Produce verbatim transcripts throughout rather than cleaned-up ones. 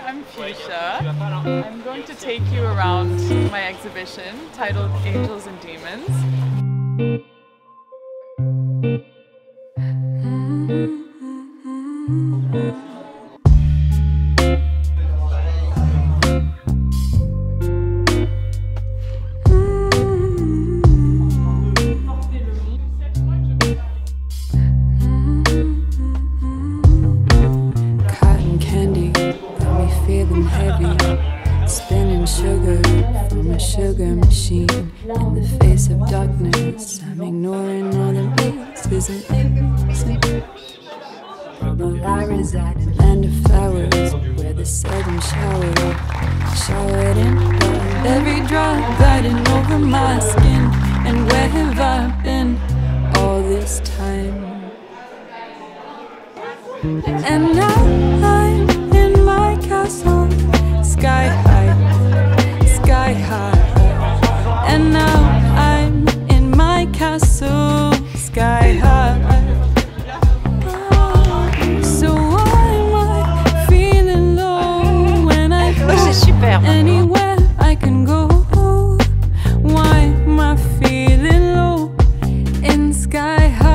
I'm Fuchsia. I'm going to take you around my exhibition titled Angels and Demons. Feeling heavy, spinning sugar from a sugar machine. In the face of darkness, I'm ignoring all the voices and amazing. Well, I reside in land of flowers, where the seldom showered, showered in blood. Every drop gliding over my skin. And where have I been all this time? And now I'm in my castle, sky high, sky high. And now I'm in my castle, sky high. Oh, so why am I feeling low when I go anywhere I can go? Why am I feeling low in sky high?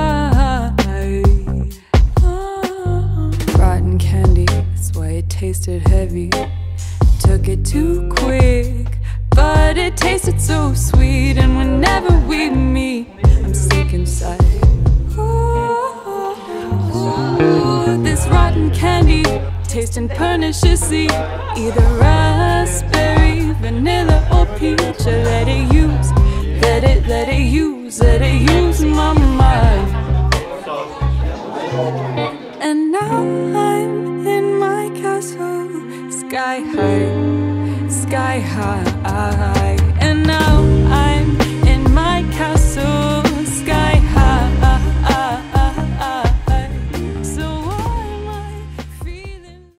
Rotten candy, that's why it tasted heavy. Took it too quick, but it tasted so sweet. And whenever we meet, I'm sick inside. Ooh, ooh, this rotten candy tasting perniciously, either raspberry, vanilla, or peach. I let it use, let it, let it use, let it use my mind. And now I'm in my castle, sky high, sky high. And now